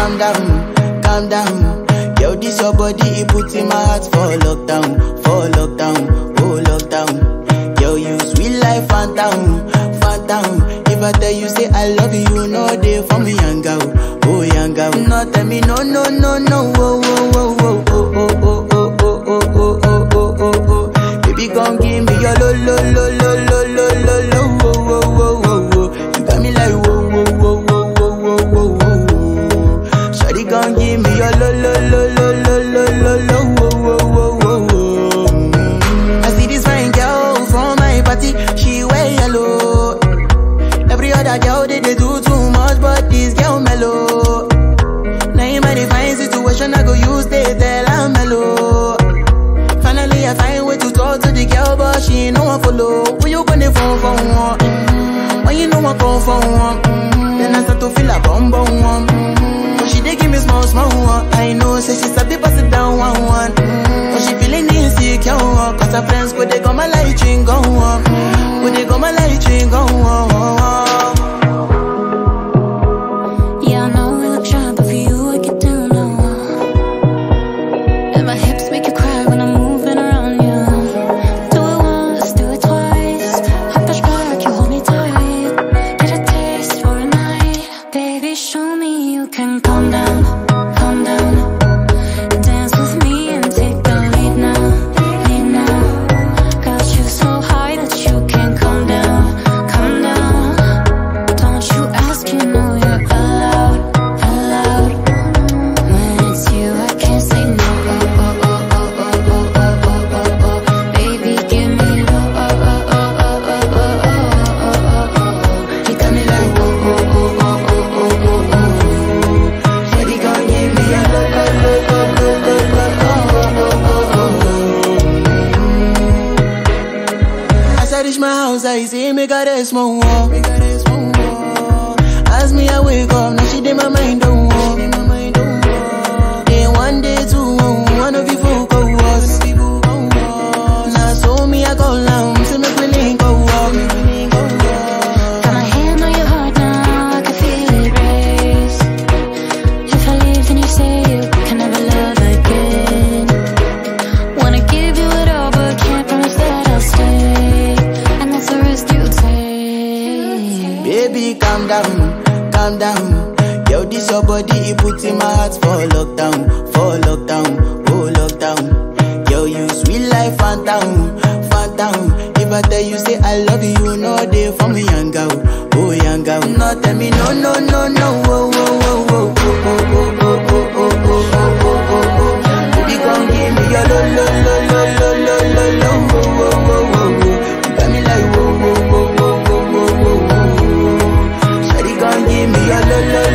calm down. Yo, this your body, it puts in my heart for lockdown, oh lockdown. Yo, you sweet life, phantom. If I tell you say I love you, no day for me, young girl, oh young girl. No tell me no, oh, oh, oh, oh, oh, oh, oh, oh, oh, oh, oh, oh, oh. Baby, gon' give me your lo, oh, oh, oh, oh, oh. You got me like whoa, whoa, whoa, whoa, whoa, whoa, whoa. Shawty gon' give me your lo, oh, oh, oh, oh, oh. I see this fine girl from my party, she wear yellow. Every other girl they do too much, but this girl mellow. Now in my divine situation, I go use they tell I'm mellow. Finally I find way to talk to the girl, but she ain't no one follow. When you gonna phone for one? When you know I come for one? Then I start to feel a bum one. But she dey give me small one. I know, say she's a bit pass it down one. But she feeling insecure, cause her friends go they go my light ring go on. Go they go my light ring go on. I say make her rest small. As me I wake up, now she did my mind don't walk. Day one, day two, one of you folk go was. Now so me I go down, so make me link go walk. Got my hand on your heart now, I can feel it race. If I leave then you say you can never love again. Wanna give you it all but can't promise that I'll stay. Baby, calm down. Yo, this your body, it puts in my heart for lockdown, oh lockdown. Yo, you sweet life, phantom. If I tell you say I love you, no day for me, young girl, oh young girl. No tell me no, oh, oh, oh, oh, oh, oh, oh, oh, oh, oh, oh, oh. Baby, gon' give me your lo, oh, oh, oh, oh. You got me like whoa, whoa, whoa, whoa. Give me a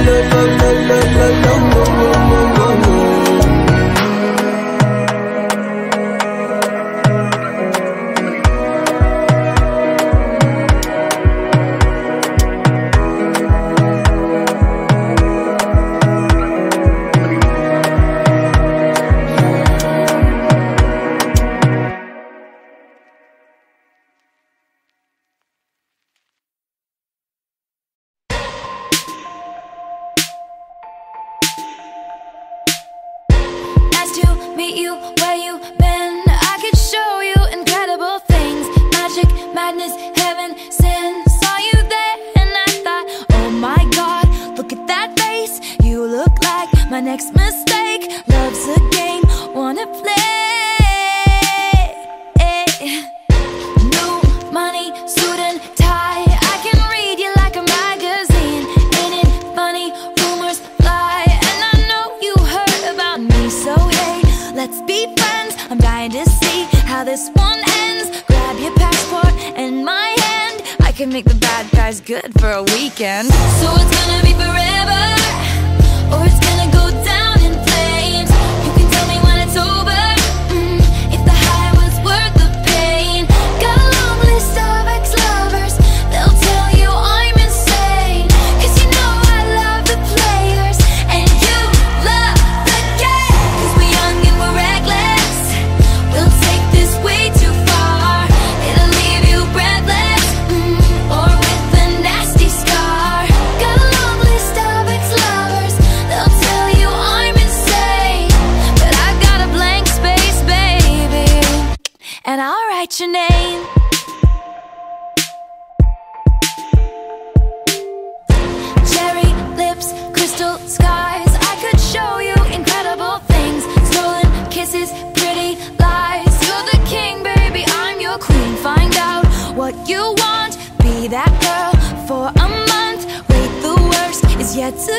meet you where you been. I could show you incredible things. Magic, madness, heaven, sin. Saw you there and I thought, oh my God, look at that face. You look like my next mistake. Love's a game, wanna play. New money, suit and tie. I can read you like a magazine. Ain't it funny? Rumors fly. And I know you heard about me, so hey, let's be friends. I'm dying to see how this one ends. Grab your passport and my hand. I can make the bad guys good for a weekend. So it's gonna be forever, or it's gonna go down in flames. You can tell me when it's over, if the high was worth the pain. Got a long list of ex-lovers, they'll tell you I'm insane. Cause you know I love the players, and you love the game. Cause we're young and we're reckless, we'll take this way too far. It'll leave you breathless, or with a nasty scar. Got a long crystal skies. I could show you incredible things, stolen kisses, pretty lies. You're the king, baby, I'm your queen. Find out what you want, be that girl for a month. Wait, the worst is yet to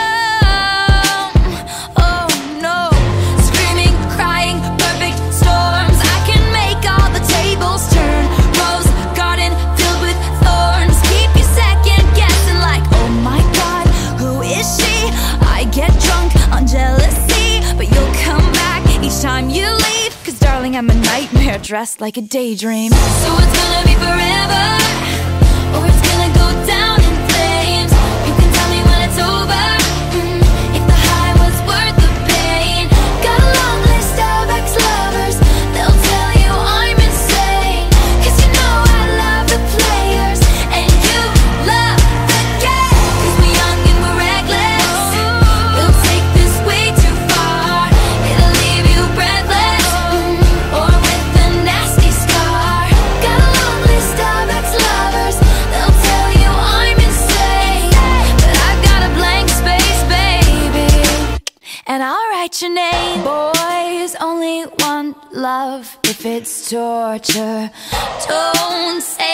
come. Oh no, screaming, crying, perfect storms. I can make all the tables turn. Rose garden filled with thorns. Keep you second guessing like, oh my god, who is she? I get drunk on jealousy, but you'll come back each time you leave. Cause darling, I'm a nightmare dressed like a daydream. So it's gonna be forever, or it's gonna go down in flames. You can tell me when it's over, if the high was worth the pain. Got a long list of ex-lovers, they'll tell you I'm insane. Cause you know I love the players, and you love the game. Cause we're young and we're reckless, we'll take this way too far. It'll leave you breathless, or with a nasty scar. Got a long list of ex-lovers, they'll tell you I'm insane. But I've got a blank space, baby, and I'll write your name. Boys only want love if it's torture. Don't say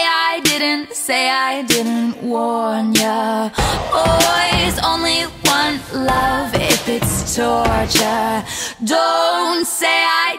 I didn't warn ya. Boys only want love if it's torture. Don't say I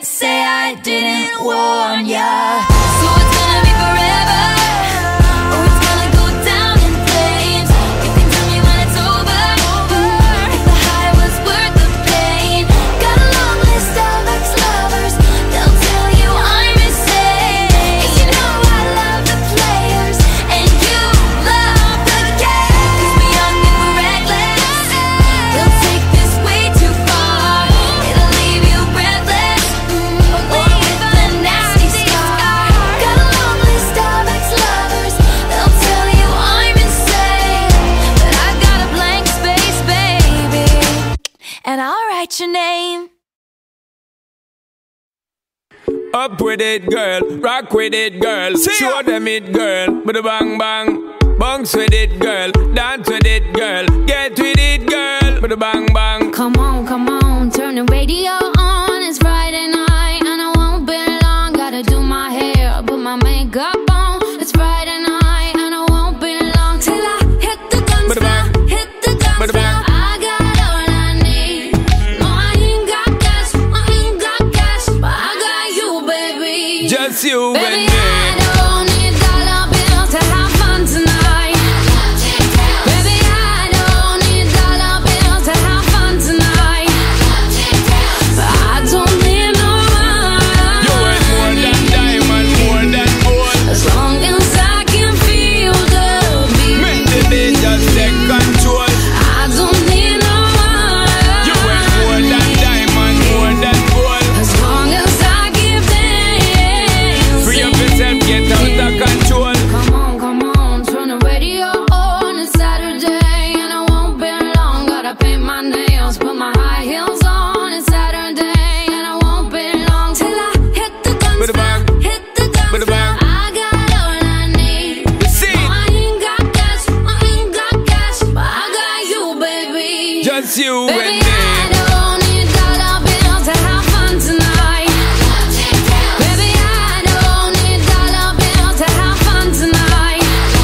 didn't warn ya. So it's gonna be forever, or it's gonna go down in flames. You can tell me when it's over, if the high was worth the pain. Got a long list of ex-lovers, they'll tell you I'm insane. Cause you know I love the players, and you love the game. Cause we're young and we're reckless, we'll take this way too far. It'll leave you breathless, or with a nasty scar. Got a long list of ex-lovers, they'll tell you I'm insane. But I've got a blank space, baby, and I'll write your name. Up with it, girl. Rock with it, girl. Show them it, girl. With a bang bang. Bounce with it, girl. Dance with it, girl. Get with it, girl. With a bang bang. Come on, turn the radio on. It's Friday night and I won't be long. Gotta do my hair, put my makeup on. It's Friday night and I won't be long till I hit the dance floor, hit the dance floor. I got all I need. No, I ain't got cash, but I got you, baby. Just you Baby, and me. I don't need dollar bills to have fun tonight. Baby, I don't need dollar bills to have fun tonight. But I don't need no money. You worth more than diamond, more than gold. As long as I can feel the beat. Make the beat just take control. I don't need no money. You worth more than diamond, more than gold. As long as I give them. Free up yourself, get out of control. Come on, turn the radio on. It's Saturday and I won't be long. Gotta paint my nails, put my high heels on. It's Saturday and I won't be long till I hit the dance With a bang. floor, hit the dance With a floor. bang. I got all I need. See. No, I ain't got cash, but I got you, baby. Just you Baby, and me. I don't need dollar bills to have fun tonight. Baby, I don't need dollar bills to have fun tonight.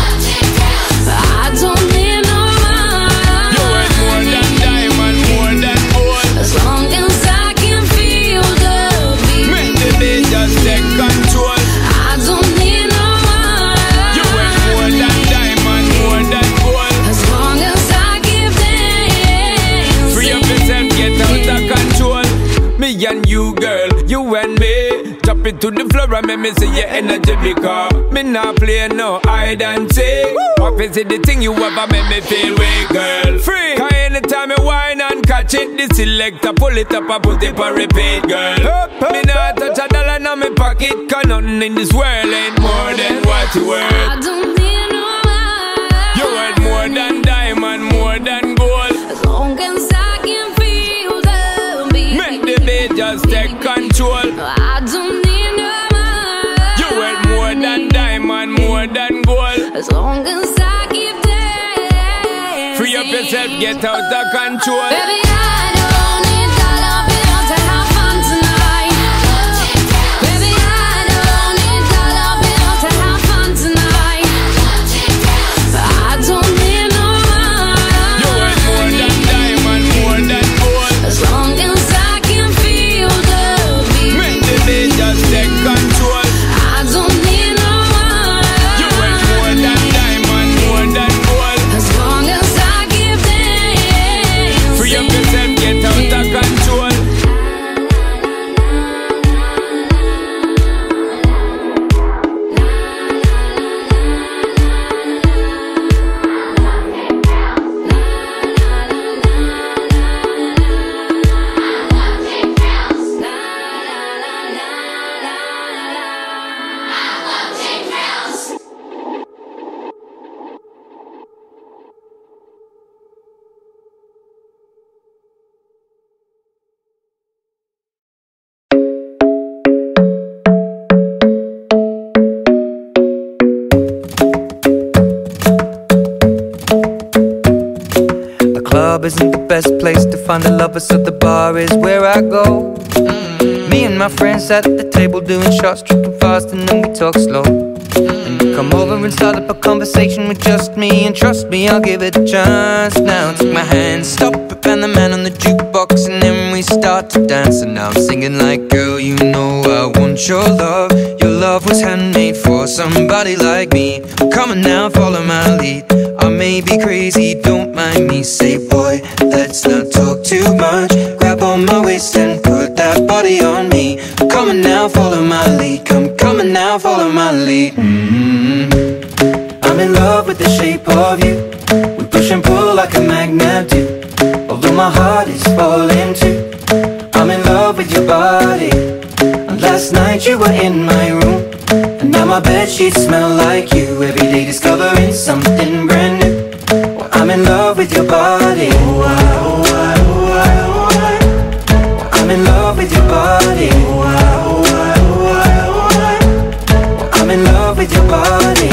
But I don't need no You worth more money. than diamond, more than gold. As long as I can feel the Make beat. the beat just take control. I don't need no You worth more money. than diamond, more than gold. As long as I give them. Free up yourself, get out of control. Me and you, girl, you and me. Drop it to the floor and make me see your energy because me not play no hide and seek. What is it the thing you ever make me feel weak, girl? Free. Cause anytime I whine and catch it, the selector pull it up and put it on repeat, girl. Me not touch a dollar in my pocket, cause nothing in this world ain't more than what you worth. I don't need no money. You worth more than diamond, more than gold. As long as I can feel the beat. Make the beat just take control. I don't need no money. You worth more than diamond, more than gold. As long as I give them. Free up yourself, get out of control. Baby, I don't need dollar bills to have fun tonight. Baby, I don't need dollar bills to have fun tonight. I don't need no money. You want more than diamond, more than gold. As long as I can feel the beat. Make the beat just take control. I don't need no money. You want more than diamond, more than gold. As long as I keep dancing. Free up yourself, get out of control. The club isn't the best place to find the lovers, so the bar is where I go. Me and my friends sat at the table doing shots, tripping fast, and then we talk slow. And you come over and start up a conversation with just me, and trust me, I'll give it a chance. Now take my hand, stop it, and the man on the jukebox, and then we start to dance. And now I'm singing like, girl, you know I want your love. Your love was handmade for somebody like me. Come on now, follow my lead. I may be crazy, don't mind me. Say, boy, let's not talk too much. Grab on my waist and put that body on me. Come on now, follow my lead. Come on now, follow my lead. I'm in love with the shape of you. We push and pull like a magnet do. Although my heart is falling too. I'm in love with your body. And last night you were in my room, and now my bedsheets smell like you. Every day discovering something brand new. Well, I'm in love with your body. I'm in love with your body. I'm in love with your body.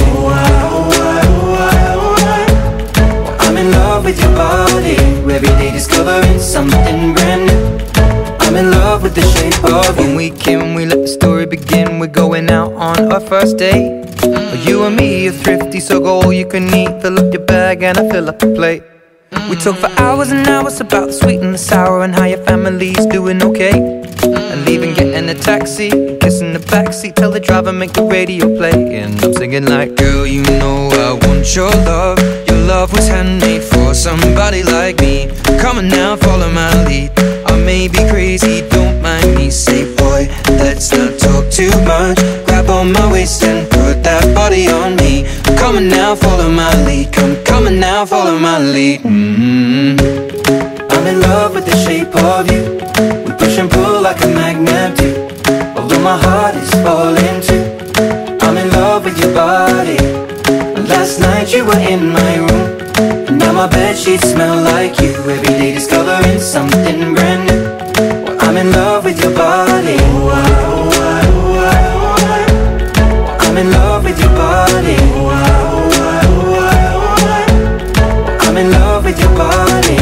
I'm in love with your body. Every day discovering something brand new. I'm in love with the shape of you. When we came, we let the story begin. We're going out on our first date. You and me are thrifty, so go all you can eat. Fill up your bag and I fill up the plate. We talk for hours and hours about the sweet and the sour, and how your family's doing okay. And leaving, getting a taxi, kissing the backseat, tell the driver make the radio play. And I'm singing like, girl, you know I want your love. Your love was handmade for somebody like me. Come on now, follow my lead. I may be crazy, don't mind me. Say, boy, let's not talk too much. Grab on my waist and put that body on me. Come on now, follow my lead. Come on now, follow my lead. I'm in love with the shape of you. We push and pull like a magnet do. Although my heart is falling too. I'm in love with your body. And last night you were in my room, and now my bedsheets smell like you. Every day discovering something brand new. Well, I'm in love with your body. I'm in love with your body. I'm in love with your body.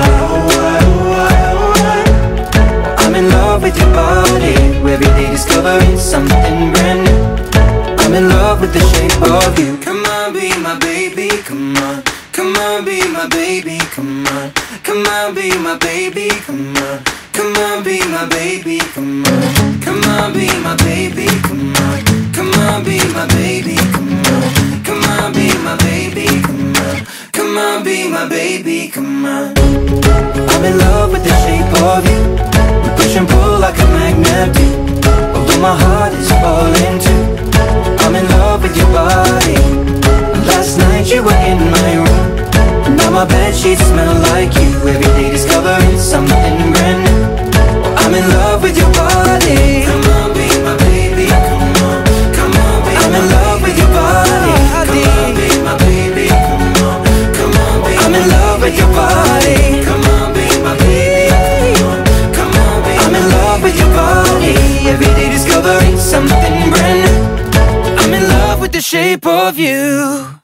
I'm in love with your body. Every day discovering something brand new. I'm in love with the shape of you. Come on, be my baby, come on. Come on, be my baby, come on. Come on, be my baby, come on. Come on, be my baby, come on. Come on, be my baby, come on. Come on, be my baby, come on. Come on, be my baby, come on. Come on, be my baby, come on. I'm in love with the shape of you. We push and pull like a magnet do. Although my heart is falling too. I'm in love with your body. And last night you were in my room, and now my bedsheets smell like you. Every day discovering something brand new. I'm in love with your body. Come on, be my baby, come on. Come on, be I'm in love with your body. Come on, be my baby, come on. Come on, be I'm in love with your body. Come on, be my baby, come on. Come on, be I'm in love with your body. Every day discovering something brand new. I'm in love with the shape of you.